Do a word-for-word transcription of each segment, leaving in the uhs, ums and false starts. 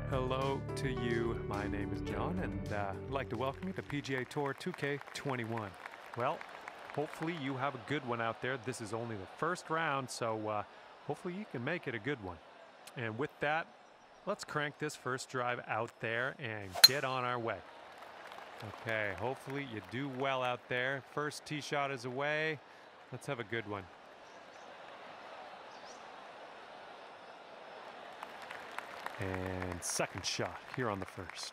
Hello to you. My name is John, and uh, I'd like to welcome you to P G A Tour two K twenty-one. Well, hopefully you have a good one out there. This is only the first round, so uh, hopefully you can make it a good one. And with that, let's crank this first drive out there and get on our way. Okay, hopefully you do well out there. First tee shot is away. Let's have a good one. And second shot here on the first.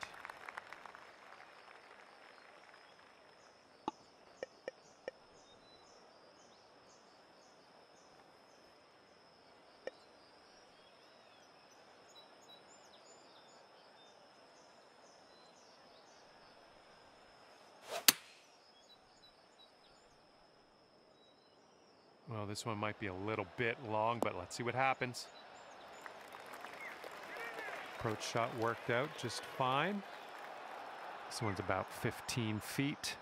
Well, this one might be a little bit long, but let's see what happens. Approach shot worked out just fine. This one's about fifteen feet.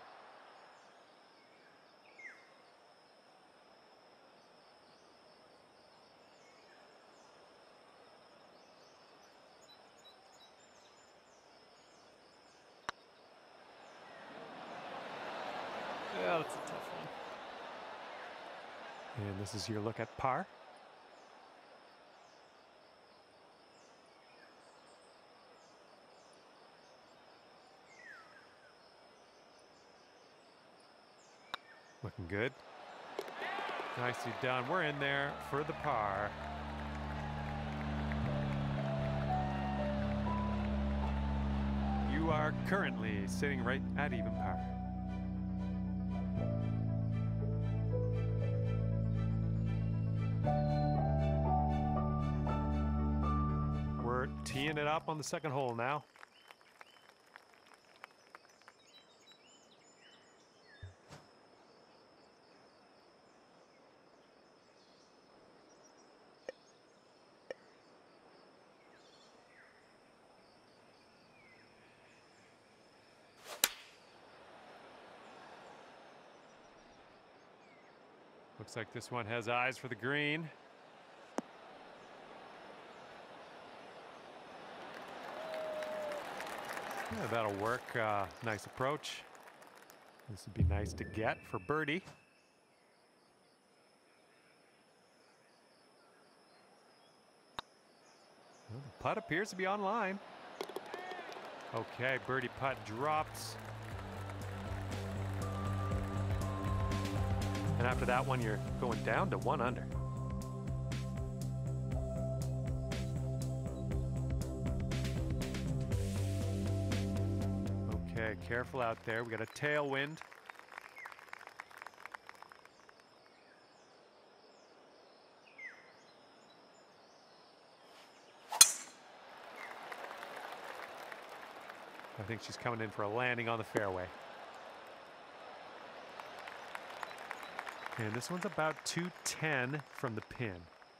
Yeah, that's a tough one. And this is your look at par. Looking good. Nicely done. We're in there for the par. You are currently sitting right at even par. We're teeing it up on the second hole now. Looks like this one has eyes for the green. Yeah, that'll work. Uh, nice approach. This would be nice to get for birdie. Well, the putt appears to be on line. Okay, birdie putt drops. And after that one, you're going down to one under. Okay, careful out there. We got a tailwind. I think she's coming in for a landing on the fairway. And this one's about two ten from the pin.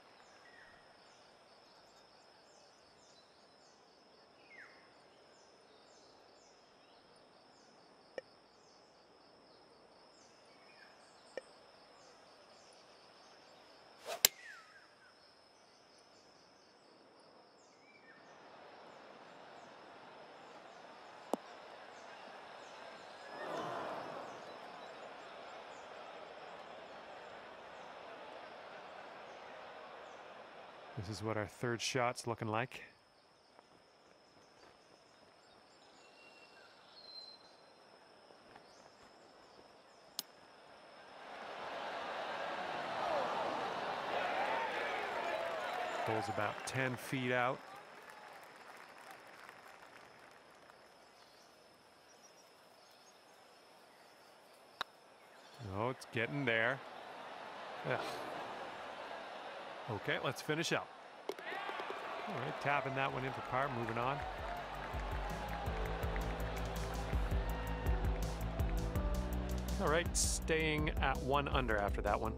This is what our third shot's looking like. Hole's about ten feet out. Oh, it's getting there. Ugh. Okay, let's finish up. All right, tapping that one in for par, moving on. All right, staying at one under after that one.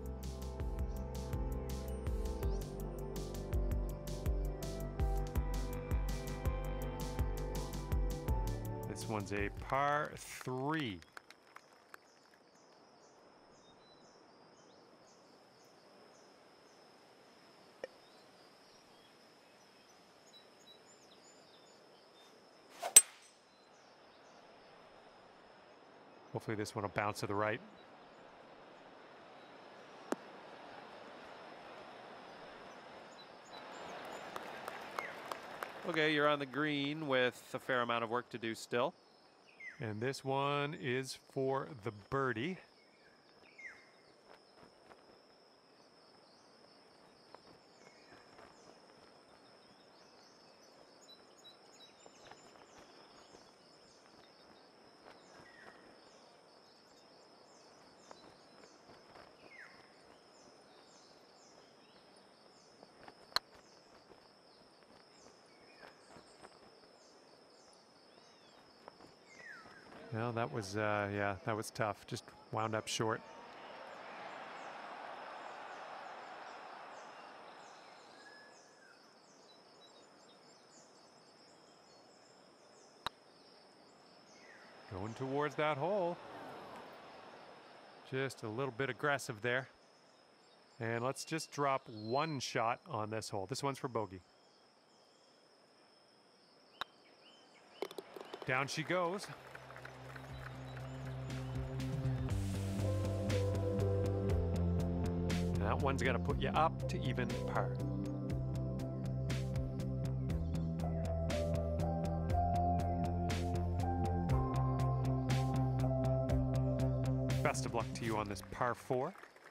This one's a par three. Hopefully this one will bounce to the right. Okay, you're on the green with a fair amount of work to do still. And this one is for the birdie. Well, that was, uh, yeah, that was tough. Just wound up short. Going towards that hole. Just a little bit aggressive there. And let's just drop one shot on this hole. This one's for bogey. Down she goes. That one's going to put you up to even par. Best of luck to you on this par four.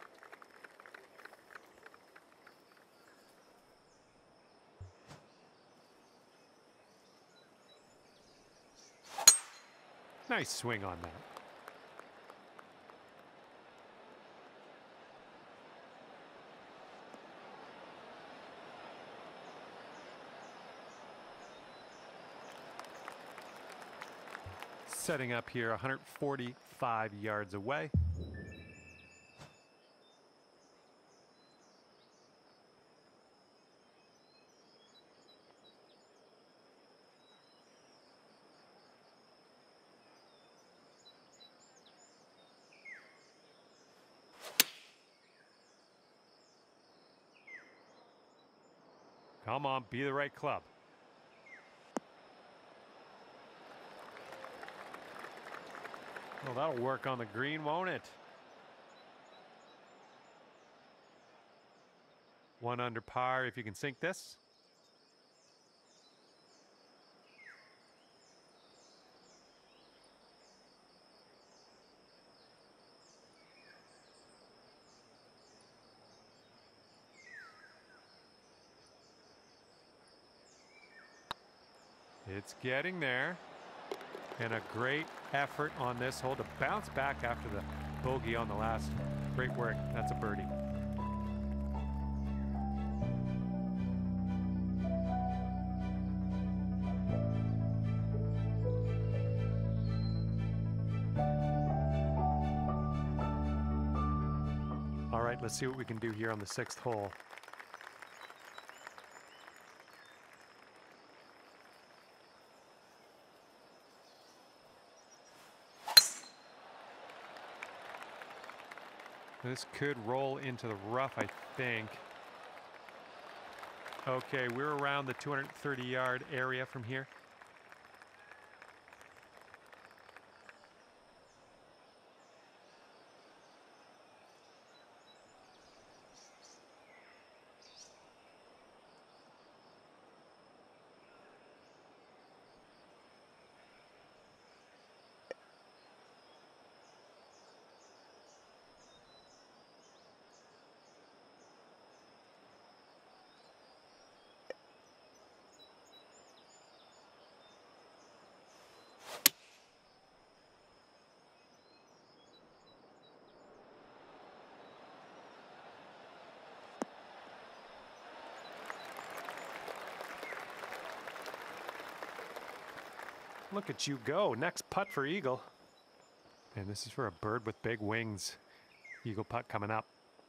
Nice swing on that. Setting up here one hundred forty-five yards away. Come on, be the right club. Well, that'll work on the green, won't it? One under par if you can sink this. It's getting there. And a great effort on this hole to bounce back after the bogey on the last. Great work. That's a birdie. All right, let's see what we can do here on the sixth hole. This could roll into the rough, I think. Okay, we're around the two hundred thirty yard area from here. Look at you go. Next putt for Eagle. And this is for a bird with big wings. Eagle putt coming up.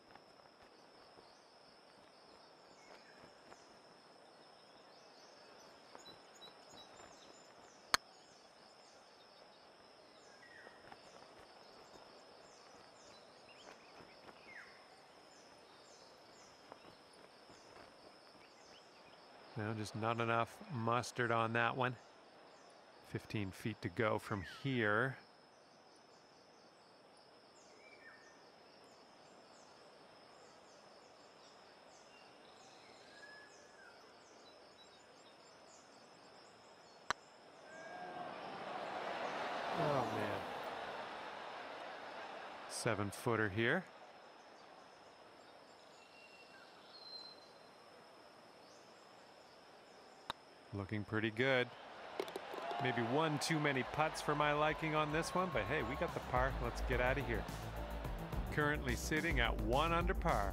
No, just not enough mustard on that one. fifteen feet to go from here. Oh, man. Seven footer here. Looking pretty good. Maybe one too many putts for my liking on this one, but hey, we got the par. Let's get out of here. Currently sitting at one under par.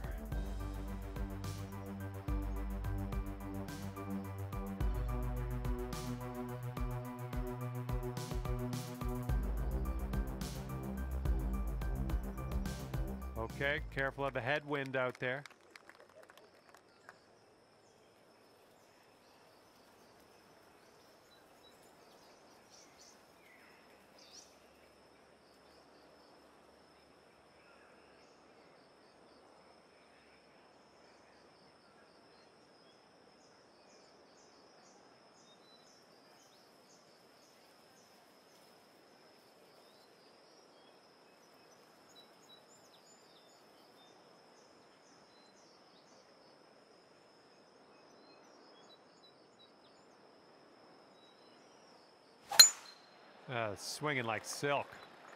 Okay, careful of the headwind out there. Uh, swinging like silk.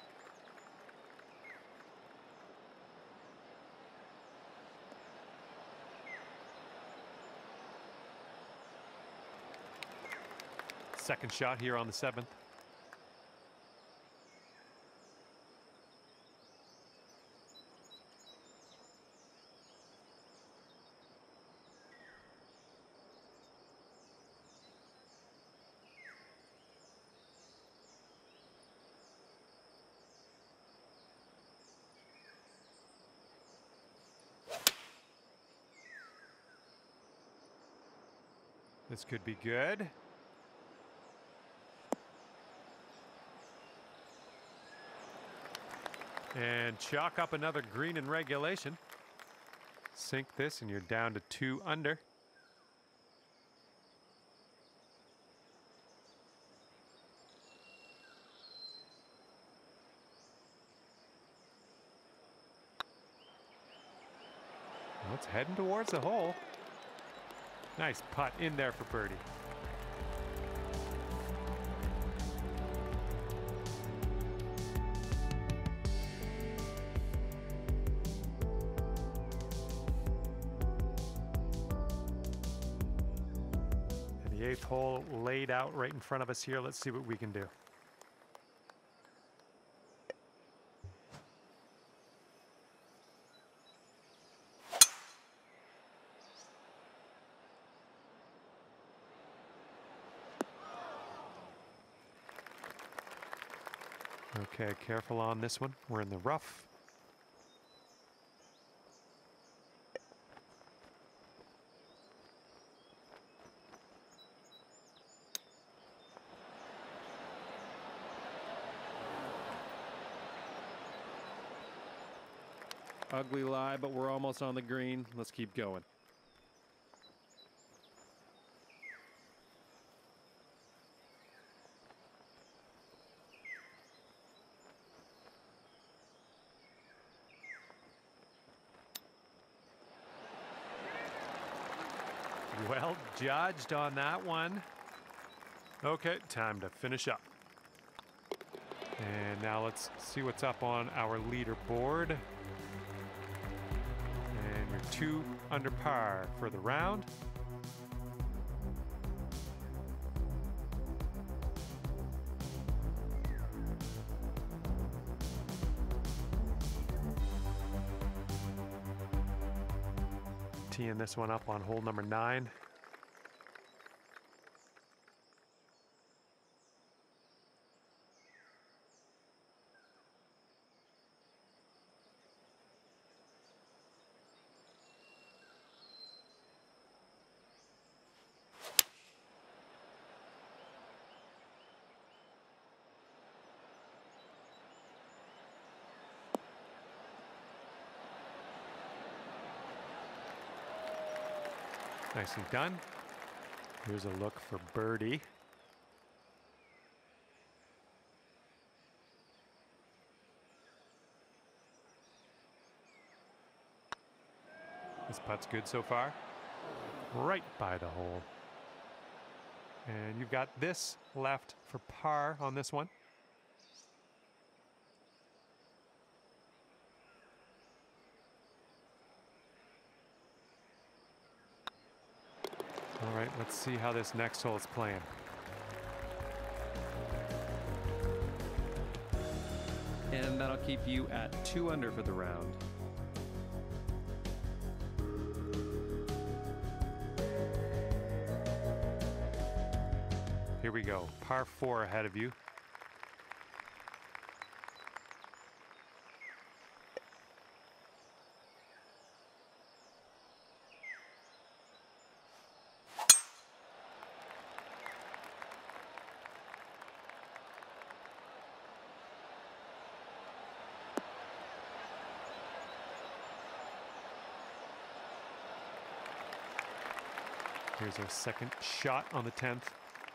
Second shot here on the seventh. This could be good. And chalk up another green in regulation. Sink this and you're down to two under. Well, it's heading towards the hole. Nice putt in there for birdie. And the eighth hole laid out right in front of us here. Let's see what we can do. Okay, careful on this one. We're in the rough. Ugly lie, but we're almost on the green. Let's keep going. Well judged on that one. Okay, time to finish up. And now let's see what's up on our leaderboard. And we're two under par for the round. Teeing this one up on hole number nine. Nicely done. Here's a look for birdie. This putt's good so far. Right by the hole. And you've got this left for par on this one. let's see how this next hole is playing. And that'll keep you at two under for the round. Here we go, par four ahead of you. Here's our second shot on the tenth.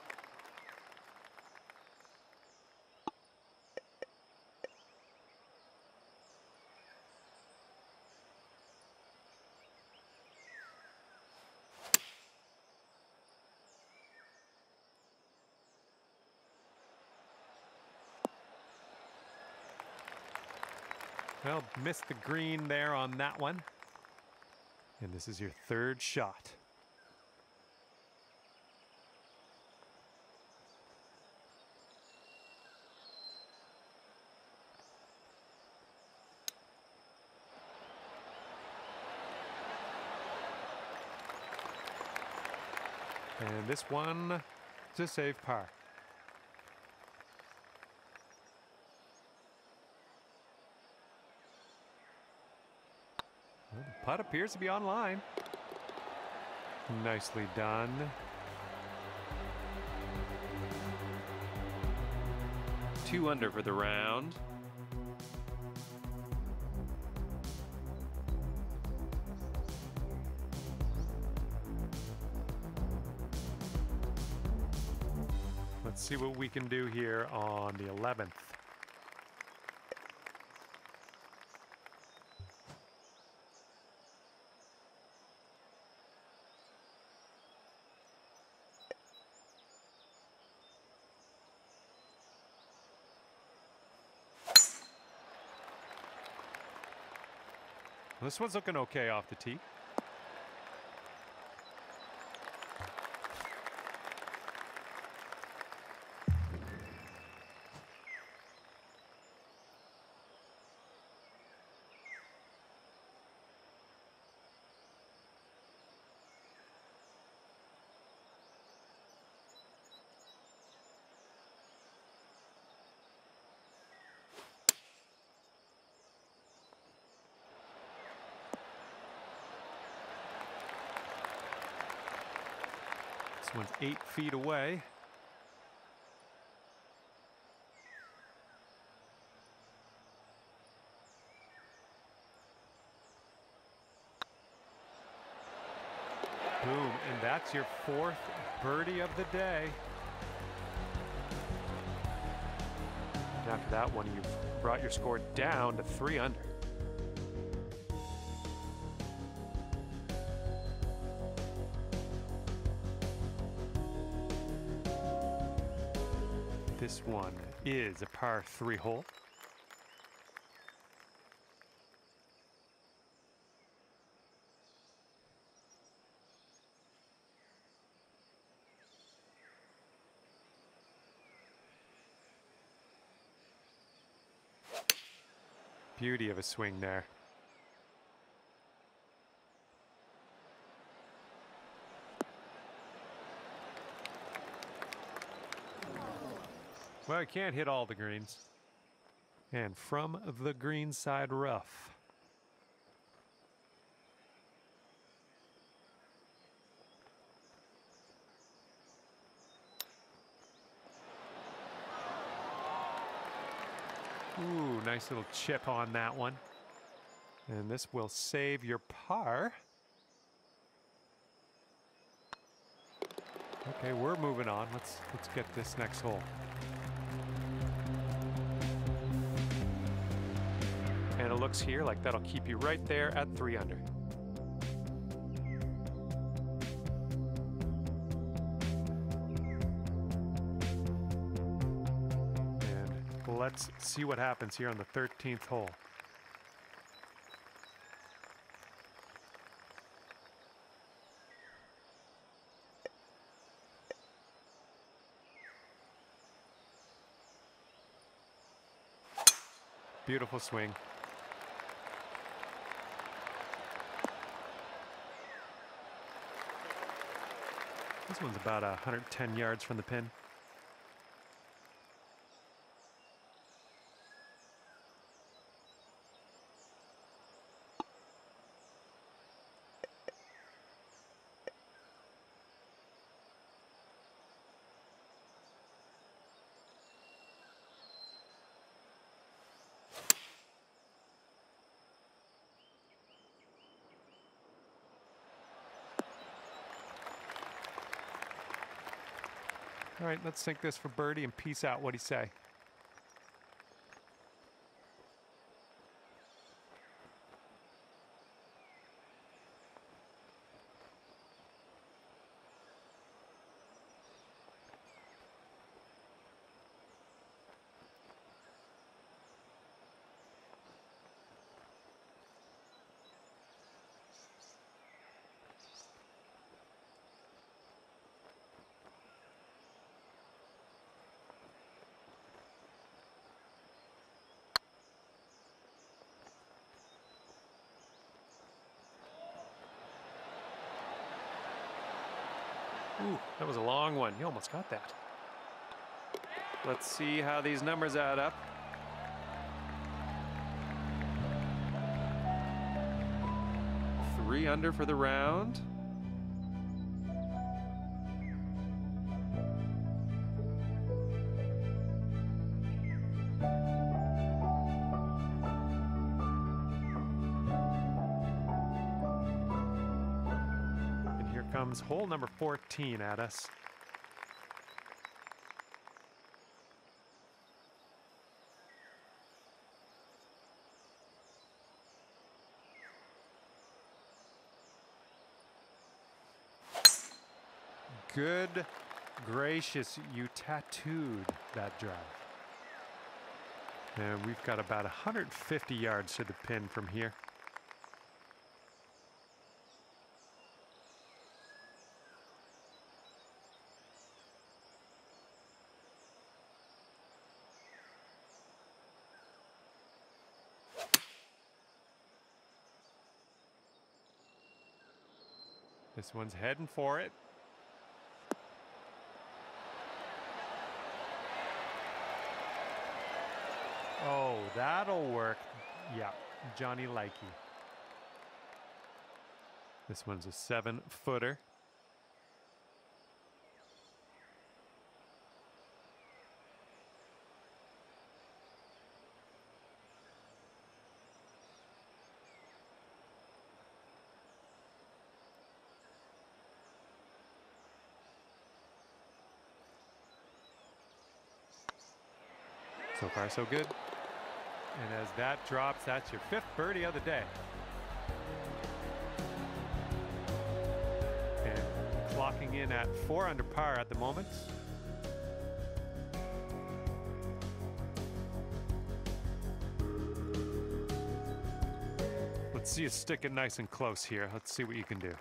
Well, missed the green there on that one. And this is your third shot. And this one to save par. Well, the putt appears to be on line. Nicely done. Two under for the round. Let's see what we can do here on the eleventh. This one's looking okay off the tee. This one's eight feet away. Boom, and that's your fourth birdie of the day. And after that one, you've brought your score down to three under. This one is a par three hole. Beauty of a swing there. Well, I can't hit all the greens. And from the green side rough. Ooh, nice little chip on that one. And this will save your par. Okay, we're moving on. Let's let's get this next hole. And it looks here like that'll keep you right there at three under. And let's see what happens here on the thirteenth hole. Beautiful swing. This one's about one hundred ten yards from the pin. All right, let's sink this for birdie and peace out. What'd he say? Ooh, that was a long one. You almost got that. Let's see how these numbers add up. Three under for the round. Comes hole number fourteen at us. Good gracious, you tattooed that drive. And we've got about one hundred fifty yards to the pin from here. This one's heading for it. Oh, that'll work. Yeah, Johnny Likey. This one's a seven footer. So far, so good. And as that drops, that's your fifth birdie of the day. And clocking in at four under par at the moment. Let's see you stick it nice and close here. Let's see what you can do.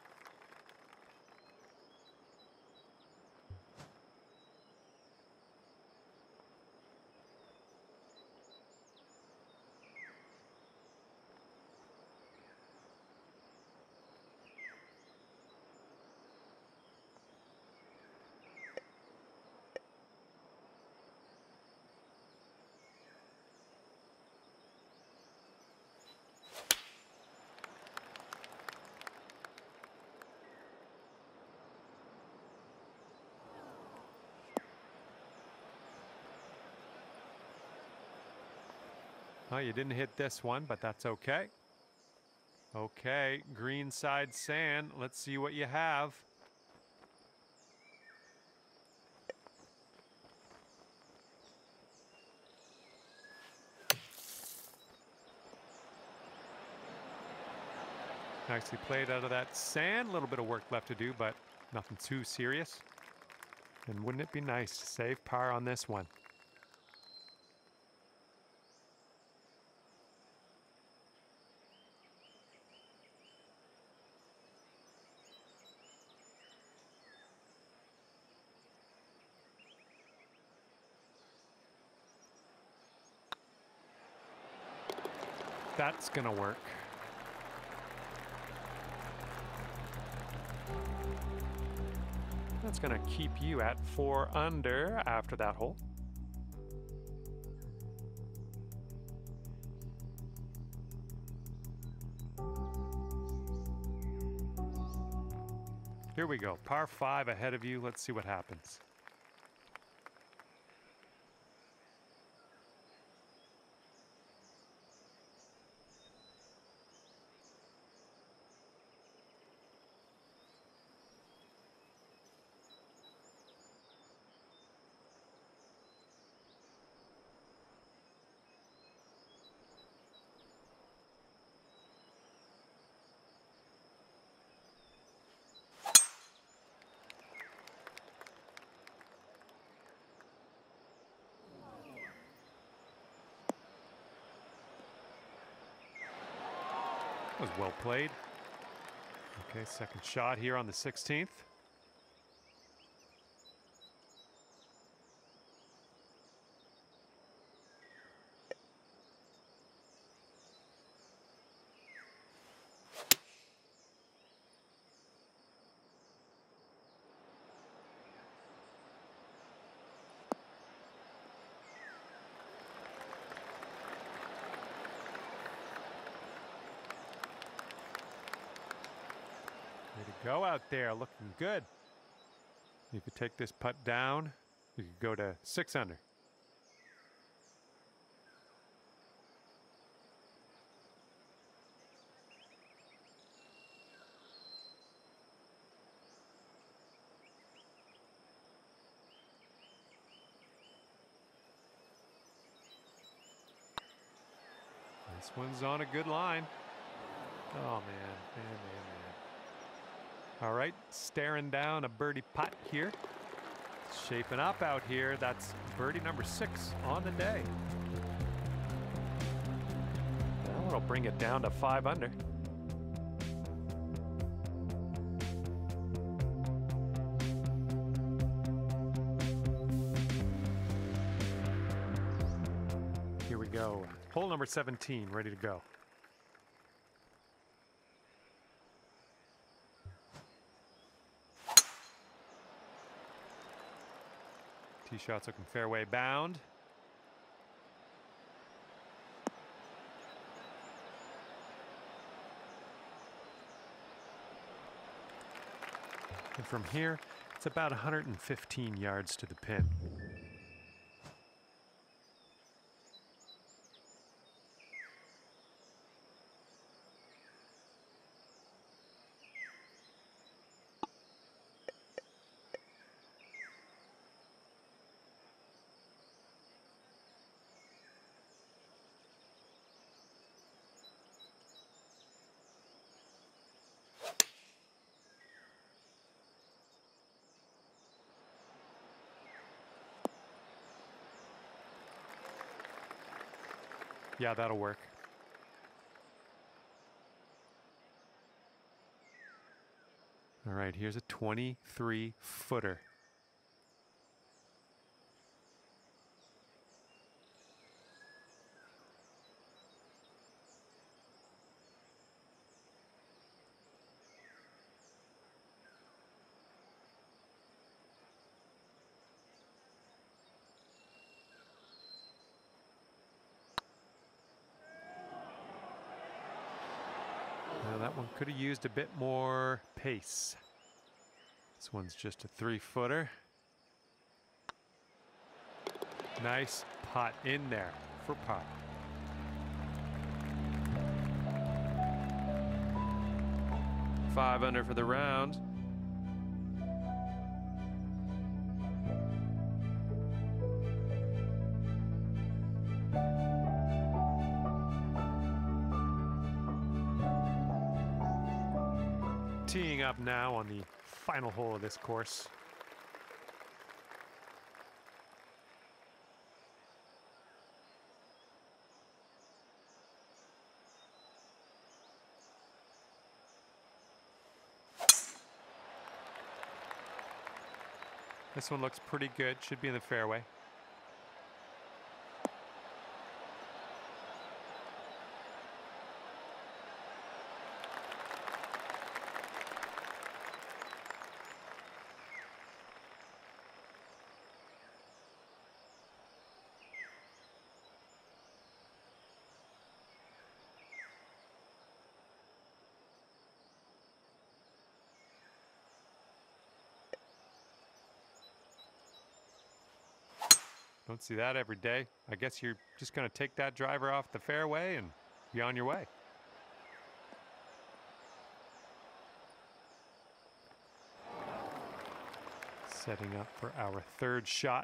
Well, you didn't hit this one, but that's okay. Okay, green side sand. Let's see what you have. Nicely played out of that sand. A little bit of work left to do, but nothing too serious. And wouldn't it be nice to save par on this one? that's gonna work. That's gonna keep you at four under after that hole. Here we go, par five ahead of you. Let's see what happens. That was well played. Okay, second shot here on the sixteenth. Way to go out there, looking good. You could take this putt down, you could go to six under. This one's on a good line. Oh man, man, man, man. All right, staring down a birdie putt here. It's shaping up out here. That's birdie number six on the day. That'll bring it down to five under. Here we go. Hole number seventeen, ready to go. Tee shots looking fairway bound. And from here, it's about one hundred fifteen yards to the pin. Yeah, that'll work. All right, here's a twenty-three footer. Now that one could have used a bit more pace. This one's just a three footer. Nice putt in there for par. Five under for the round. Teeing up now on the final hole of this course. This one looks pretty good, should be in the fairway. Don't see that every day. I guess you're just going to take that driver off the fairway and be on your way. Setting up for our third shot.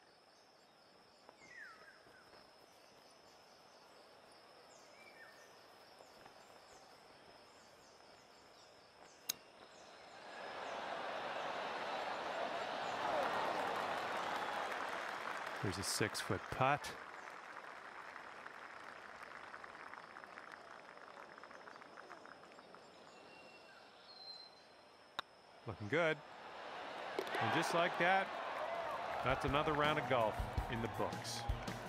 There's a six-foot putt. Looking good. And just like that, that's another round of golf in the books.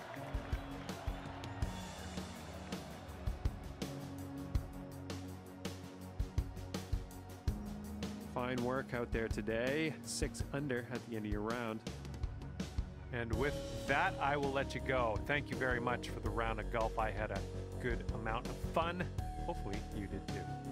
Fine work out there today. Six under at the end of your round. And with that, I will let you go. Thank you very much for the round of golf. I had a good amount of fun. Hopefully you did too.